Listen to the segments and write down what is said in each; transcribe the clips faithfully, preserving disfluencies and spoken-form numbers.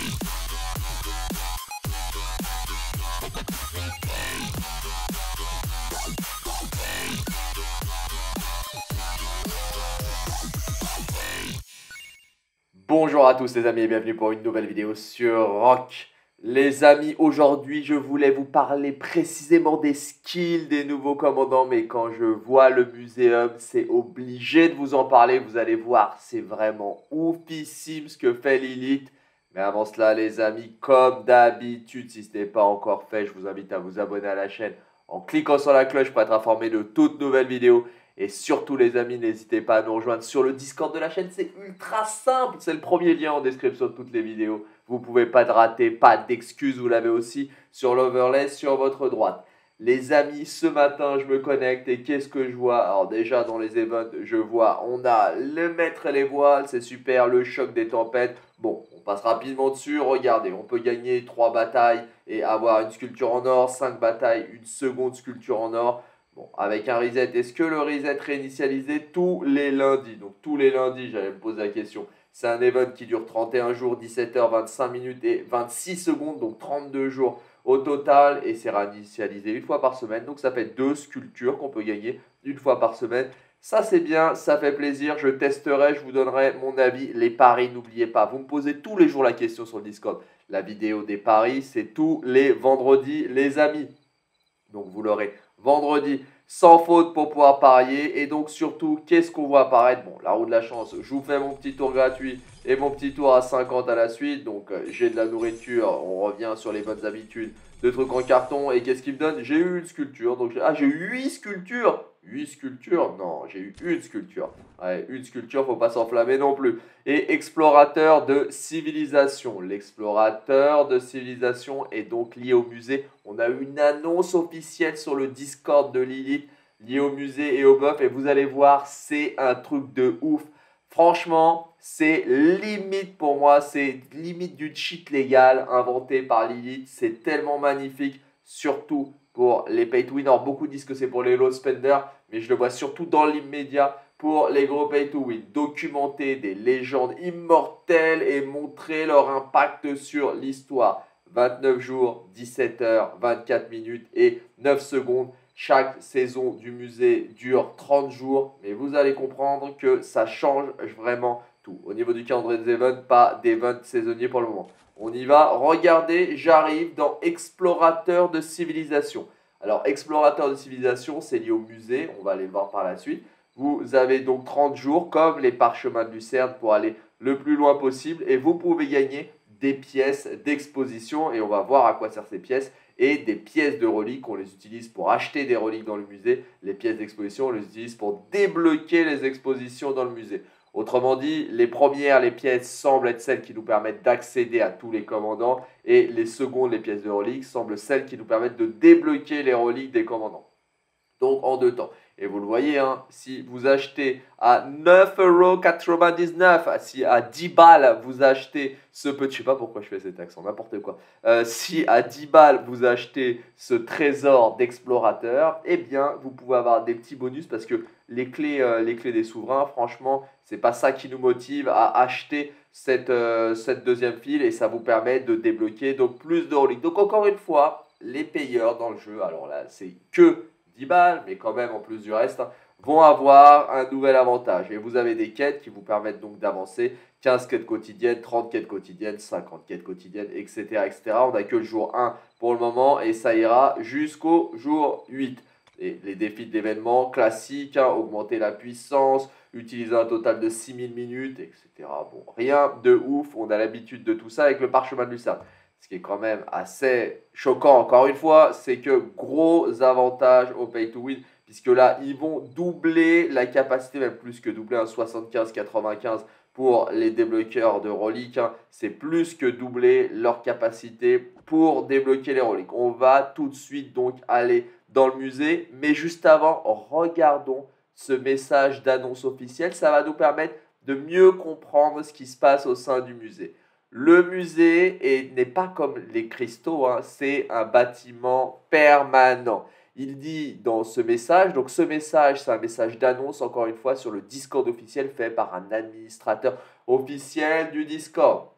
Bonjour à tous les amis et bienvenue pour une nouvelle vidéo sur Rock. Les amis, aujourd'hui je voulais vous parler précisément des skills des nouveaux commandants, mais quand je vois le muséum, c'est obligé de vous en parler. Vous allez voir, c'est vraiment oufissime ce que fait Lilith. Mais avant cela les amis, comme d'habitude, si ce n'est pas encore fait, je vous invite à vous abonner à la chaîne en cliquant sur la cloche pour être informé de toutes nouvelles vidéos. Et surtout les amis, n'hésitez pas à nous rejoindre sur le Discord de la chaîne, c'est ultra simple, c'est le premier lien en description de toutes les vidéos. Vous ne pouvez pas de rater, pas d'excuses, vous l'avez aussi sur l'overlay sur votre droite. Les amis, ce matin, je me connecte et qu'est-ce que je vois? Alors déjà dans les events, je vois, on a le maître et les voiles, c'est super, le choc des tempêtes. Bon, on passe rapidement dessus, regardez, on peut gagner trois batailles et avoir une sculpture en or, cinq batailles, une seconde sculpture en or. Bon, avec un reset, est-ce que le reset réinitialisé tous les lundis? Donc tous les lundis, j'allais me poser la question. C'est un event qui dure trente et un jours, dix-sept heures, vingt-cinq minutes et vingt-six secondes, donc trente-deux jours au total. Et c'est réinitialisé une fois par semaine. Donc ça fait deux sculptures qu'on peut gagner une fois par semaine. Ça c'est bien, ça fait plaisir. Je testerai, je vous donnerai mon avis. Les paris, n'oubliez pas, vous me posez tous les jours la question sur le Discord. La vidéo des paris, c'est tous les vendredis, les amis. Donc vous l'aurez vendredi sans faute pour pouvoir parier. Et donc surtout, qu'est-ce qu'on voit apparaître? Bon, la roue de la chance, je vous fais mon petit tour gratuit et mon petit tour à cinquante à la suite. Donc euh, j'ai de la nourriture, on revient sur les bonnes habitudes de trucs en carton. Et qu'est-ce qu'il me donne? J'ai eu une sculpture. Donc ah, j'ai eu huit sculptures. huit sculptures? Non, j'ai eu une sculpture. Ouais, une sculpture, faut pas s'enflammer non plus. Et explorateur de civilisation. L'explorateur de civilisation est donc lié au musée. On a eu une annonce officielle sur le Discord de Lilith liée au musée et au buff. Et vous allez voir, c'est un truc de ouf. Franchement, c'est limite pour moi. C'est limite du cheat légal inventé par Lilith. C'est tellement magnifique, surtout pour les pay to win. Alors, beaucoup disent que c'est pour les low spenders, mais je le vois surtout dans l'immédiat pour les gros pay to win. Documenter des légendes immortelles et montrer leur impact sur l'histoire. vingt-neuf jours, dix-sept heures, vingt-quatre minutes et neuf secondes. Chaque saison du musée dure trente jours, mais vous allez comprendre que ça change vraiment tout. Au niveau du calendrier des events, pas d'event saisonnier pour le moment. On y va. Regardez, j'arrive dans Explorateur de civilisation. Alors, Explorateur de civilisation, c'est lié au musée. On va aller le voir par la suite. Vous avez donc trente jours, comme les parchemins de Lucerne, pour aller le plus loin possible. Et vous pouvez gagner des pièces d'exposition. Et on va voir à quoi servent ces pièces. Et des pièces de reliques, on les utilise pour acheter des reliques dans le musée. Les pièces d'exposition, on les utilise pour débloquer les expositions dans le musée. Autrement dit, les premières, les pièces semblent être celles qui nous permettent d'accéder à tous les commandants. Et les secondes, les pièces de reliques, semblent celles qui nous permettent de débloquer les reliques des commandants. Donc en deux temps. Et vous le voyez, hein, si vous achetez à neuf euros quatre-vingt-dix-neuf, si à dix balles vous achetez ce petit, je sais pas pourquoi je fais cet accent, n'importe quoi. Euh, si à dix balles vous achetez ce trésor d'explorateur, eh bien vous pouvez avoir des petits bonus parce que les clés, euh, les clés des souverains, franchement, c'est pas ça qui nous motive à acheter cette, euh, cette deuxième file et ça vous permet de débloquer donc plus de reliques. Donc encore une fois, les payeurs dans le jeu, alors là c'est que dix balles, mais quand même en plus du reste, hein, vont avoir un nouvel avantage. Et vous avez des quêtes qui vous permettent donc d'avancer. quinze quêtes quotidiennes, trente quêtes quotidiennes, cinquante quêtes quotidiennes, et cetera et cetera. On n'a que le jour un pour le moment et ça ira jusqu'au jour huit. Et les défis d'événements classiques, hein, augmenter la puissance, utiliser un total de six mille minutes, et cetera. Bon, rien de ouf, on a l'habitude de tout ça avec le parchemin de Lucerne. Ce qui est quand même assez choquant, encore une fois, c'est que gros avantage au pay to win, puisque là, ils vont doubler la capacité, même plus que doubler un soixante-quinze quatre-vingt-quinze pour les débloqueurs de reliques. Hein. C'est plus que doubler leur capacité pour débloquer les reliques. On va tout de suite donc aller dans le musée, mais juste avant, regardons ce message d'annonce officielle. Ça va nous permettre de mieux comprendre ce qui se passe au sein du musée. Le musée n'est pas comme les cristaux, hein, c'est un bâtiment permanent. Il dit dans ce message, donc ce message, c'est un message d'annonce, encore une fois, sur le Discord officiel fait par un administrateur officiel du Discord.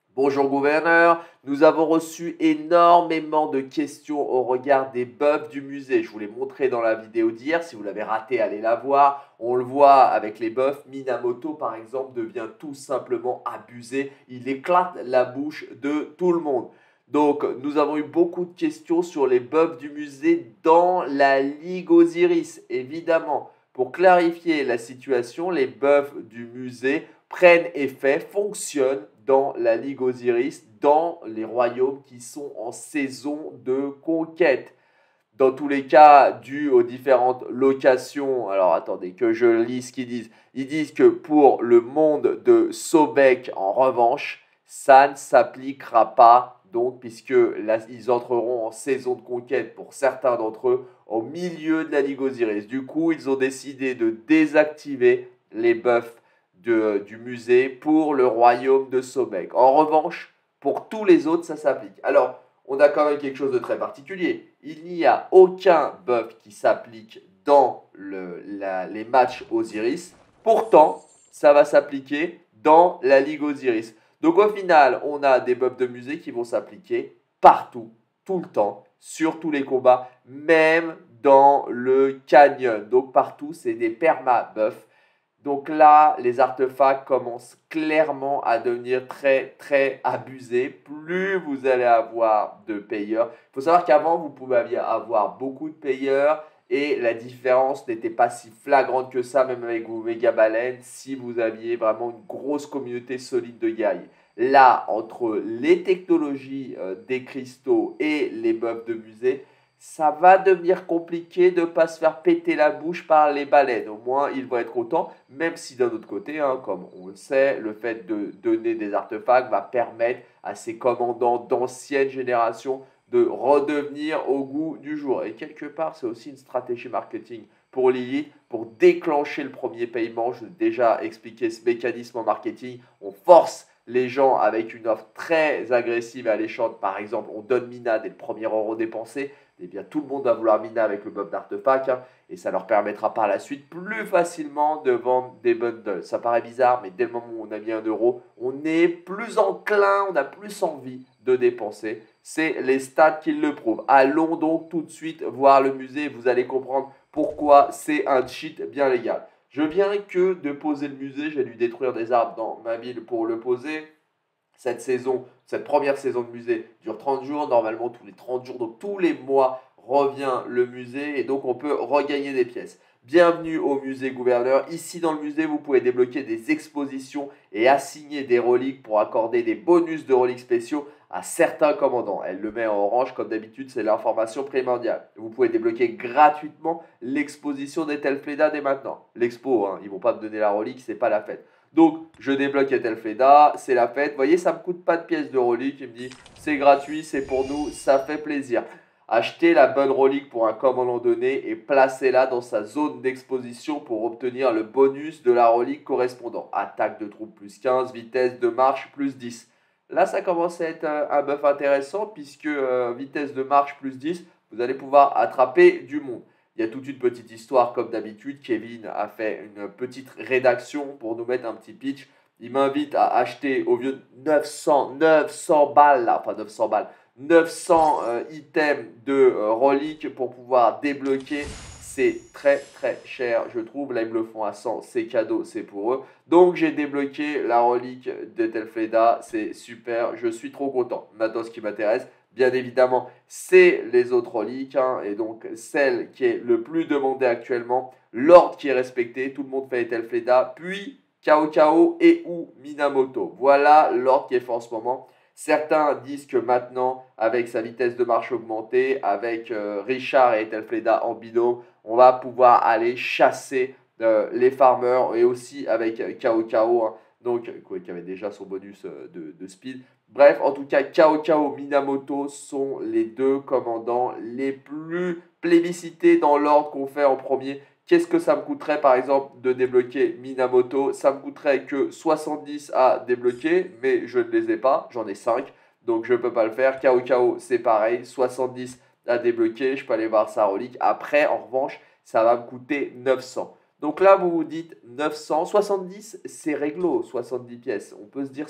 Bonjour gouverneur, nous avons reçu énormément de questions au regard des buffs du musée. Je vous l'ai montré dans la vidéo d'hier, si vous l'avez raté, allez la voir. On le voit avec les buffs, Minamoto par exemple devient tout simplement abusé. Il éclate la bouche de tout le monde. Donc nous avons eu beaucoup de questions sur les buffs du musée dans la Ligue Osiris, évidemment. Pour clarifier la situation, les buffs du musée prennent effet, fonctionnent dans la Ligue Osiris, dans les royaumes qui sont en saison de conquête. Dans tous les cas, dû aux différentes locations, alors attendez que je lis ce qu'ils disent. Ils disent que pour le monde de Sobek, en revanche, ça ne s'appliquera pas, donc, puisque là, ils entreront en saison de conquête pour certains d'entre eux au milieu de la Ligue Osiris. Du coup, ils ont décidé de désactiver les buffs de, du musée pour le royaume de Sobek. En revanche, pour tous les autres, ça s'applique. Alors, on a quand même quelque chose de très particulier. Il n'y a aucun buff qui s'applique dans le, la, les matchs Osiris. Pourtant, ça va s'appliquer dans la Ligue Osiris. Donc au final, on a des buffs de musée qui vont s'appliquer partout, tout le temps, sur tous les combats, même dans le canyon. Donc partout, c'est des perma-buffs. Donc là, les artefacts commencent clairement à devenir très très abusés. Plus vous allez avoir de payeurs. Il faut savoir qu'avant, vous pouviez avoir beaucoup de payeurs et la différence n'était pas si flagrante que ça, même avec vos méga baleines, si vous aviez vraiment une grosse communauté solide de guerriers. Là, entre les technologies euh, des cristaux et les buffs de musée, ça va devenir compliqué de ne pas se faire péter la bouche par les baleines. Au moins, ils vont être contents, même si d'un autre côté, hein, comme on le sait, le fait de donner des artefacts va permettre à ces commandants d'ancienne génération de redevenir au goût du jour. Et quelque part, c'est aussi une stratégie marketing pour Lilith, pour déclencher le premier paiement. Je vais déjà expliquer ce mécanisme en marketing. On force les gens avec une offre très agressive et alléchante. Par exemple, on donne Mina dès le premier euro dépensé. Eh bien, tout le monde va vouloir Mina avec le buff d'artefact, hein, et ça leur permettra par la suite plus facilement de vendre des bundles. Ça paraît bizarre, mais dès le moment où on a mis un euro, on est plus enclin, on a plus envie de dépenser. C'est les stats qui le prouvent. Allons donc tout de suite voir le musée, vous allez comprendre pourquoi c'est un cheat bien légal. Je viens que de poser le musée, j'ai dû détruire des arbres dans ma ville pour le poser. Cette saison, cette première saison de musée dure trente jours, normalement tous les trente jours, donc tous les mois revient le musée et donc on peut regagner des pièces. Bienvenue au musée gouverneur. Ici dans le musée, vous pouvez débloquer des expositions et assigner des reliques pour accorder des bonus de reliques spéciaux à certains commandants. Elle le met en orange, comme d'habitude, c'est l'information primordiale. Vous pouvez débloquer gratuitement l'exposition d'Ethelfleda dès maintenant. L'expo, hein, ils ne vont pas me donner la relique, c'est pas la fête. Donc, je débloque Ethelfleda, c'est la fête. Vous voyez, ça ne me coûte pas de pièces de relique. Il me dit, c'est gratuit, c'est pour nous, ça fait plaisir. Achetez la bonne relique pour un commandant donné et placez-la dans sa zone d'exposition pour obtenir le bonus de la relique correspondant. Attaque de troupes plus quinze, vitesse de marche plus dix. Là, ça commence à être un buff intéressant puisque euh, vitesse de marche plus dix, vous allez pouvoir attraper du monde. Il y a toute une petite histoire comme d'habitude. Kevin a fait une petite rédaction pour nous mettre un petit pitch. Il m'invite à acheter au vieux neuf cents, neuf cents balles, là, enfin neuf cents balles, neuf cents euh, items de euh, reliques pour pouvoir débloquer. C'est très très cher, je trouve. Là, ils me le font à cent, c'est cadeau, c'est pour eux. Donc, j'ai débloqué la relique d'Ethelfleda, c'est super, je suis trop content. Maintenant, ce qui m'intéresse, bien évidemment, c'est les autres reliques, hein, et donc celle qui est le plus demandée actuellement, l'ordre qui est respecté, tout le monde fait Ethelfleda, puis Cao Cao et ou Minamoto. Voilà l'ordre qui est fait en ce moment. Certains disent que maintenant, avec sa vitesse de marche augmentée, avec euh, Richard et Ethelfleda en binôme, on va pouvoir aller chasser euh, les farmers, et aussi avec Cao Cao, hein, donc qui avait déjà son bonus euh, de, de speed. Bref, en tout cas, Cao Cao, Minamoto sont les deux commandants les plus plébiscités dans l'ordre qu'on fait en premier. Qu'est-ce que ça me coûterait par exemple de débloquer Minamoto? Ça me coûterait que soixante-dix à débloquer, mais je ne les ai pas, j'en ai cinq, donc je ne peux pas le faire. Cao Cao, c'est pareil, soixante-dix à débloquer, je peux aller voir sa relique. Après, en revanche, ça va me coûter neuf cents. Donc là, vous vous dites neuf cents, soixante-dix, c'est réglo, soixante-dix pièces, on peut se dire ça.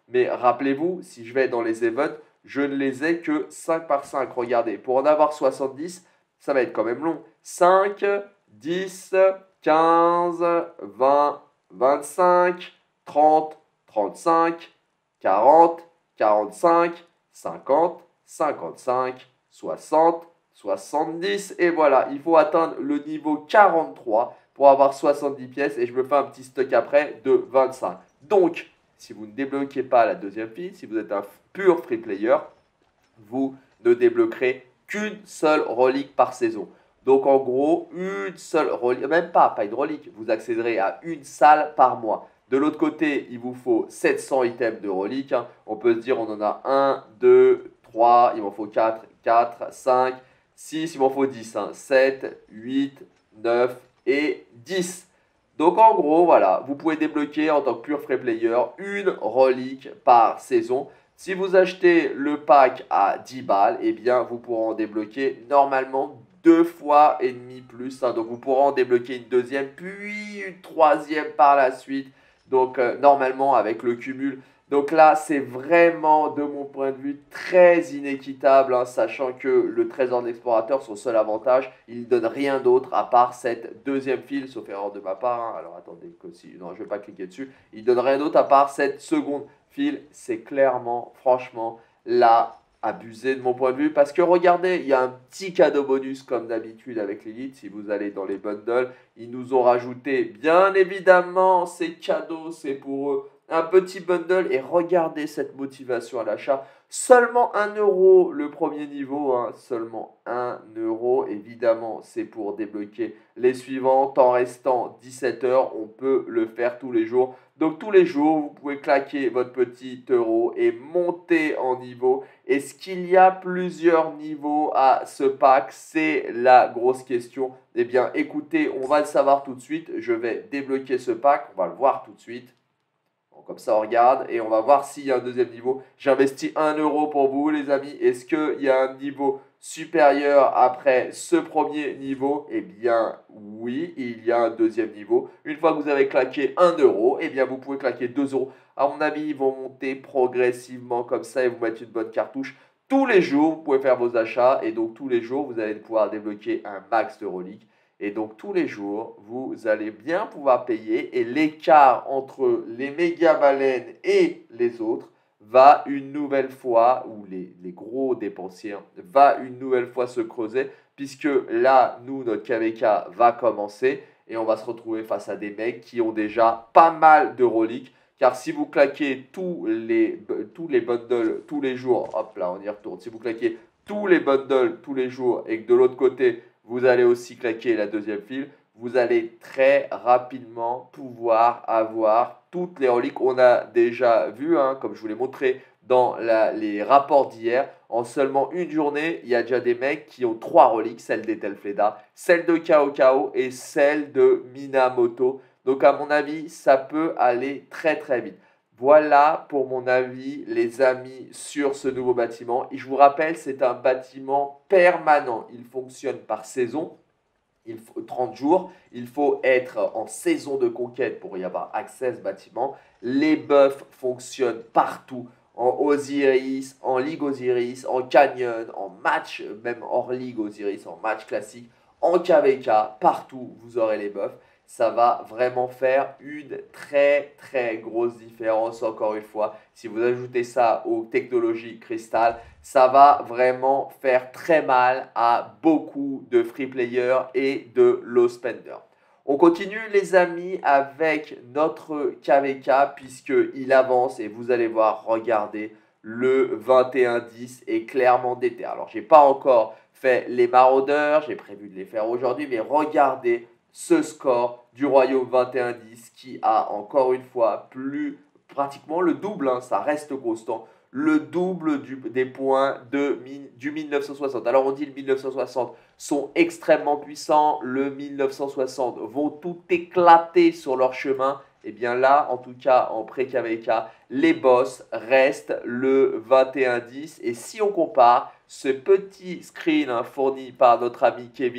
Mais rappelez-vous, si je vais dans les events, je ne les ai que cinq par cinq. Regardez, pour en avoir soixante-dix, ça va être quand même long. cinq, dix, quinze, vingt, vingt-cinq, trente, trente-cinq, quarante, quarante-cinq, cinquante, cinquante-cinq, soixante, soixante-dix. Et voilà, il faut atteindre le niveau quarante-trois pour avoir soixante-dix pièces. Et je me fais un petit stock après de vingt-cinq. Donc, si vous ne débloquez pas la deuxième file, si vous êtes un pur free player, vous ne débloquerez qu'une seule relique par saison. Donc en gros, une seule relique, même pas, pas une relique, vous accéderez à une salle par mois. De l'autre côté, il vous faut sept cents items de reliques. Hein. On peut se dire, on en a un, deux, trois, il m'en faut quatre, quatre, cinq, six, il m'en faut dix. Hein. sept, huit, neuf et dix. Donc en gros, voilà, vous pouvez débloquer en tant que pure free player une relique par saison. Si vous achetez le pack à dix balles, eh bien vous pourrez en débloquer normalement deux fois et demi plus. Hein. Donc vous pourrez en débloquer une deuxième, puis une troisième par la suite. Donc euh, normalement avec le cumul. Donc là, c'est vraiment, de mon point de vue, très inéquitable, hein, sachant que le trésor d'explorateur, son seul avantage, il ne donne rien d'autre à part cette deuxième file, sauf erreur de ma part. Hein. Alors attendez, que si, non, je ne vais pas cliquer dessus. Il ne donne rien d'autre à part cette seconde file. C'est clairement, franchement, là, abusé de mon point de vue. Parce que regardez, il y a un petit cadeau bonus comme d'habitude avec l'élite. Si vous allez dans les bundles, ils nous ont rajouté, bien évidemment, ces cadeaux, c'est pour eux. Un petit bundle et regardez cette motivation à l'achat. Seulement un euro le premier niveau, hein, seulement un euro. Évidemment, c'est pour débloquer les suivants. En restant dix-sept heures, on peut le faire tous les jours. Donc tous les jours, vous pouvez claquer votre petit euro et monter en niveau. Est-ce qu'il y a plusieurs niveaux à ce pack? C'est la grosse question. Eh bien, écoutez, on va le savoir tout de suite. Je vais débloquer ce pack. On va le voir tout de suite. Comme ça, on regarde et on va voir s'il y a un deuxième niveau. J'investis un euro pour vous, les amis. Est-ce qu'il y a un niveau supérieur après ce premier niveau? Eh bien, oui, il y a un deuxième niveau. Une fois que vous avez claqué un euro, eh bien, vous pouvez claquer deux euros. À mon avis, ils vont monter progressivement comme ça et vous mettre une bonne cartouche. Tous les jours, vous pouvez faire vos achats et donc tous les jours, vous allez pouvoir débloquer un max de reliques. Et donc tous les jours, vous allez bien pouvoir payer et l'écart entre les méga baleines et les autres va une nouvelle fois, ou les, les gros dépensiers, va une nouvelle fois se creuser puisque là, nous, notre K V K va commencer et on va se retrouver face à des mecs qui ont déjà pas mal de reliques. Car si vous claquez tous les, tous les bundles tous les jours, hop là, on y retourne, si vous claquez tous les bundles tous les jours et que de l'autre côté, vous allez aussi claquer la deuxième file, vous allez très rapidement pouvoir avoir toutes les reliques. On a déjà vu, hein, comme je vous l'ai montré dans la, les rapports d'hier, en seulement une journée, il y a déjà des mecs qui ont trois reliques, celle d'Etelfleda, celle de Kao Kao et celle de Minamoto. Donc à mon avis, ça peut aller très très vite. Voilà pour mon avis, les amis, sur ce nouveau bâtiment. Et je vous rappelle, c'est un bâtiment permanent. Il fonctionne par saison. Il faut trente jours. Il faut être en saison de conquête pour y avoir accès à ce bâtiment. Les buffs fonctionnent partout. En Osiris, en Ligue Osiris, en Canyon, en match, même hors Ligue Osiris, en match classique, en K V K, partout vous aurez les buffs. Ça va vraiment faire une très très grosse différence. Encore une fois, si vous ajoutez ça aux technologies cristal, ça va vraiment faire très mal à beaucoup de free players et de low spenders. On continue les amis avec notre K V K puisqu'il avance et vous allez voir, regardez, le vingt et un dix est clairement déter. Alors, je n'ai pas encore fait les maraudeurs, j'ai prévu de les faire aujourd'hui, mais regardez ce score du royaume vingt et un dix qui a encore une fois plus pratiquement le double, hein, ça reste constant, le double du, des points de, du mille neuf cent soixante. Alors on dit le mille neuf cent soixante sont extrêmement puissants, le mille neuf cent soixante vont tout éclater sur leur chemin. Et bien là, en tout cas en pré-K V K, les boss restent le vingt et un dix. Et si on compare ce petit screen hein, fourni par notre ami Kevin,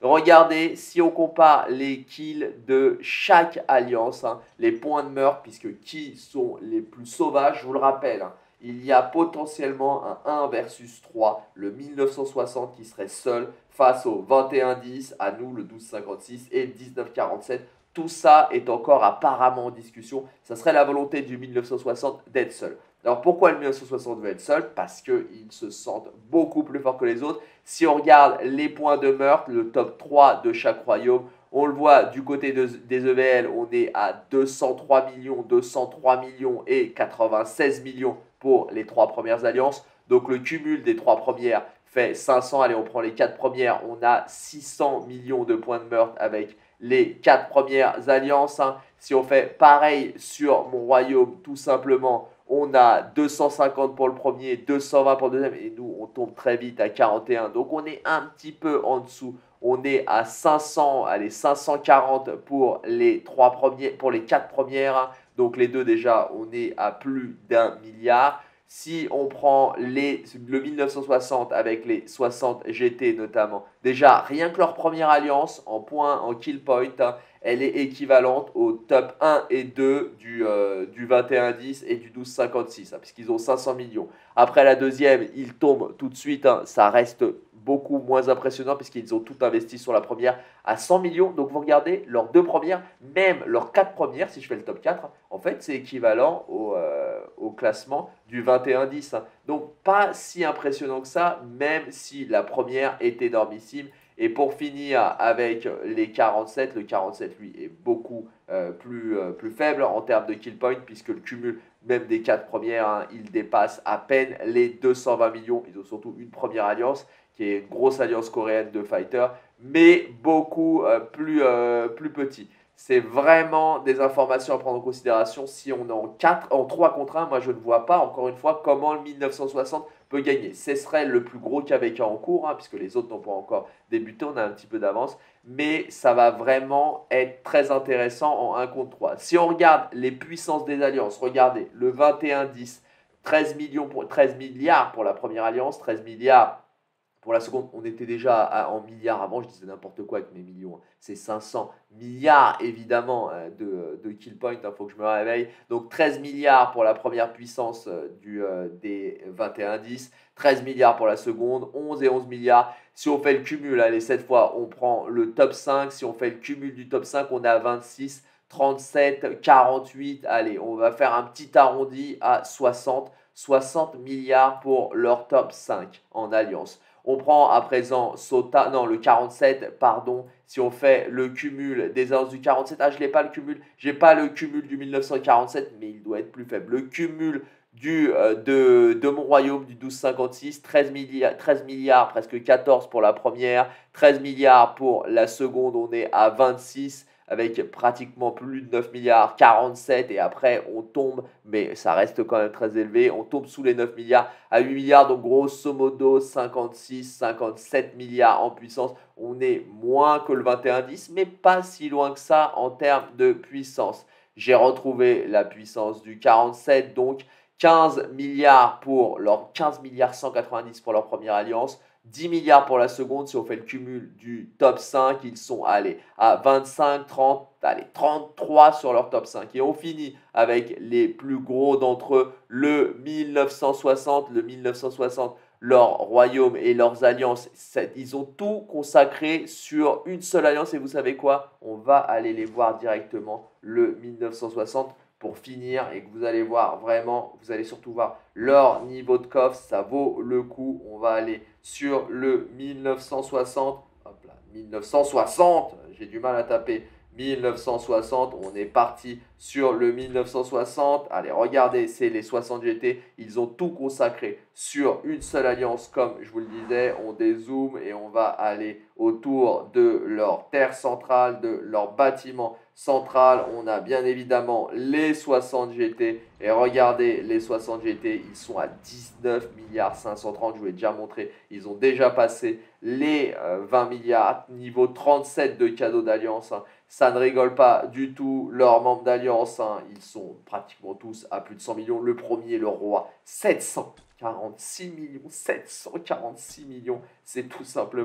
Regardez, si on compare les kills de chaque alliance, hein, les points de meurtre, puisque qui sont les plus sauvages, je vous le rappelle, hein, il y a potentiellement un un versus trois, le mille neuf cent soixante qui serait seul face au vingt et un dix, à nous le douze cinquante-six et le dix-neuf quarante-sept. Tout ça est encore apparemment en discussion. Ça serait la volonté du mille neuf cent soixante d'être seul. Alors pourquoi le mille neuf cent soixante veut être seul? Parce qu'ils se sentent beaucoup plus forts que les autres. Si on regarde les points de meurtre, le top trois de chaque royaume, on le voit du côté de, des E V L, on est à deux cent trois millions, deux cent trois millions et quatre-vingt-seize millions pour les trois premières alliances. Donc le cumul des trois premières fait cinq cents. Allez, on prend les quatre premières, on a six cents millions de points de meurtre avec les quatre premières alliances. Hein. Si on fait pareil sur mon royaume, tout simplement, on a deux cent cinquante pour le premier, deux cent vingt pour le deuxième, et nous, on tombe très vite à quarante et un. Donc, on est un petit peu en dessous. On est à cinq cents, allez, cinq cent quarante pour les trois premiers, pour les quatre premières. Donc, les deux, déjà, on est à plus d'un milliard. Si on prend les, le mille neuf cent soixante avec les soixante G T notamment, déjà, rien que leur première alliance en points, en kill point, hein, elle est équivalente au top un et deux du, euh, du vingt et un dix et du douze cinquante-six, hein, puisqu'ils ont cinq cents millions. Après la deuxième, ils tombent tout de suite, hein, ça reste beaucoup moins impressionnant puisqu'ils ont tout investi sur la première à cent millions. Donc vous regardez, leurs deux premières, même leurs quatre premières, si je fais le top quatre, en fait c'est équivalent au, euh, au classement du vingt et un dix. Hein. Donc pas si impressionnant que ça, même si la première est énormissime. Et pour finir avec les quarante-sept, le quarante-sept lui est beaucoup euh, plus, euh, plus faible en termes de kill point puisque le cumul même des quatre premières, hein, il dépasse à peine les deux cent vingt millions. Ils ont surtout une première alliance qui est une grosse alliance coréenne de fighters, mais beaucoup euh, plus, euh, plus petit. C'est vraiment des informations à prendre en considération. Si on est en, quatre, en trois contre un, moi je ne vois pas, encore une fois, comment le mille neuf cent soixante peut gagner. Ce serait le plus gros K V K en cours, hein, puisque les autres n'ont pas encore débuté, on a un petit peu d'avance. Mais ça va vraiment être très intéressant en un contre trois. Si on regarde les puissances des alliances, regardez, le vingt et un dix, treize millions pour, treize milliards pour la première alliance, treize milliards pour la seconde, on était déjà à, en milliards avant, je disais n'importe quoi avec mes millions. C'est cinq cents milliards évidemment de, de kill point, il faut que je me réveille. Donc treize milliards pour la première puissance du, euh, des vingt et un dix, treize milliards pour la seconde, onze et onze milliards. Si on fait le cumul, allez, cette fois on prend le top cinq, si on fait le cumul du top cinq, on est à vingt-six, trente-sept, quarante-huit. Allez, on va faire un petit arrondi à soixante, soixante milliards pour leur top cinq en alliance. On prend à présent Sota, non le quarante-sept, pardon, si on fait le cumul des alliances du quarante-sept, ah je n'ai pas le cumul, j'ai pas le cumul du mille neuf cent quarante-sept, mais il doit être plus faible. Le cumul du, euh, de, de mon royaume du douze cinquante-six, treize milliards, treize milliards, presque quatorze pour la première, treize milliards pour la seconde, on est à vingt-six, avec pratiquement plus de neuf milliards, quarante-sept, et après on tombe, mais ça reste quand même très élevé, on tombe sous les neuf milliards à huit milliards, donc grosso modo cinquante-six, cinquante-sept milliards en puissance. On est moins que le vingt et un dix, mais pas si loin que ça en termes de puissance. J'ai retrouvé la puissance du quarante-sept, donc quinze milliards pour leur quinze milliards cent quatre-vingt-dix pour leur première alliance, dix milliards pour la seconde. Si on fait le cumul du top cinq, ils sont allés à vingt-cinq, trente, allez, trente-trois sur leur top cinq. Et on finit avec les plus gros d'entre eux, le mille neuf cent soixante. Le mille neuf cent soixante, leur royaume et leurs alliances, ils ont tout consacré sur une seule alliance. Et vous savez quoi? On va aller les voir directement, le mille neuf cent soixante, pour finir, et que vous allez voir vraiment, vous allez surtout voir leur niveau de coffre, ça vaut le coup. On va aller sur le mille neuf cent soixante, hop là, mille neuf cent soixante, j'ai du mal à taper, mille neuf cent soixante, on est parti sur le mille neuf cent soixante. Allez, regardez, c'est les soixante G T, ils ont tout consacré sur une seule alliance, comme je vous le disais. On dézoome et on va aller autour de leur terre centrale, de leur bâtiment central. On a bien évidemment les soixante G T, et regardez les soixante G T, ils sont à dix-neuf milliards cinq cent trente, je vous l'ai déjà montré, ils ont déjà passé les euh, vingt milliards, niveau trente-sept de cadeaux d'alliance, hein. Ça ne rigole pas du tout, leurs membres d'alliance, hein, ils sont pratiquement tous à plus de cent millions. Le premier, le roi, sept cent quarante-six millions, sept cent quarante-six millions, c'est tout simplement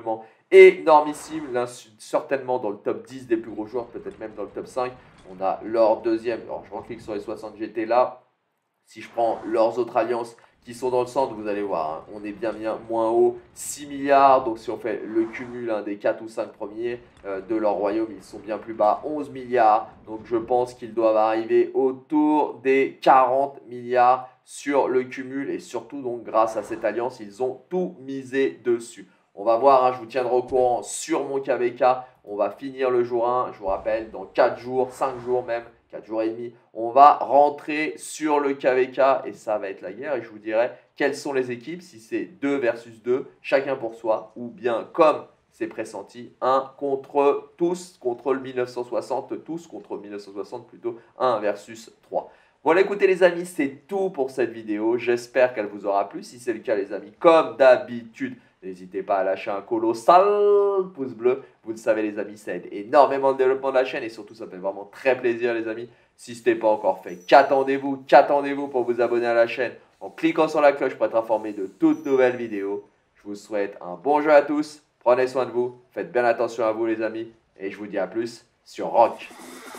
énormissime, l'un certainement dans le top dix des plus gros joueurs, peut-être même dans le top cinq. On a leur deuxième, alors je reclique sur les soixante G T là. Si je prends leurs autres alliances qui sont dans le centre, vous allez voir, hein, on est bien, bien moins haut, six milliards. Donc si on fait le cumul hein, des quatre ou cinq premiers euh, de leur royaume, ils sont bien plus bas, onze milliards. Donc je pense qu'ils doivent arriver autour des quarante milliards sur le cumul. Et surtout, donc grâce à cette alliance, ils ont tout misé dessus. On va voir, hein, je vous tiendrai au courant sur mon K V K. On va finir le jour un, je vous rappelle, dans quatre jours, cinq jours même. quatre jours et demi, on va rentrer sur le K V K et ça va être la guerre et je vous dirai quelles sont les équipes, si c'est deux versus deux, chacun pour soi, ou bien comme c'est pressenti, un contre tous, contre le mille neuf cent soixante, tous contre mille neuf cent soixante plutôt, un versus trois. Voilà, écoutez les amis, c'est tout pour cette vidéo, j'espère qu'elle vous aura plu, si c'est le cas les amis, comme d'habitude, n'hésitez pas à lâcher un colossal pouce bleu. Vous le savez les amis, ça aide énormément le développement de la chaîne et surtout ça fait vraiment très plaisir les amis. Si ce n'est pas encore fait, qu'attendez-vous Qu'attendez-vous pour vous abonner à la chaîne en cliquant sur la cloche pour être informé de toutes nouvelles vidéos. Je vous souhaite un bon jeu à tous. Prenez soin de vous. Faites bien attention à vous les amis. Et je vous dis à plus sur Rock.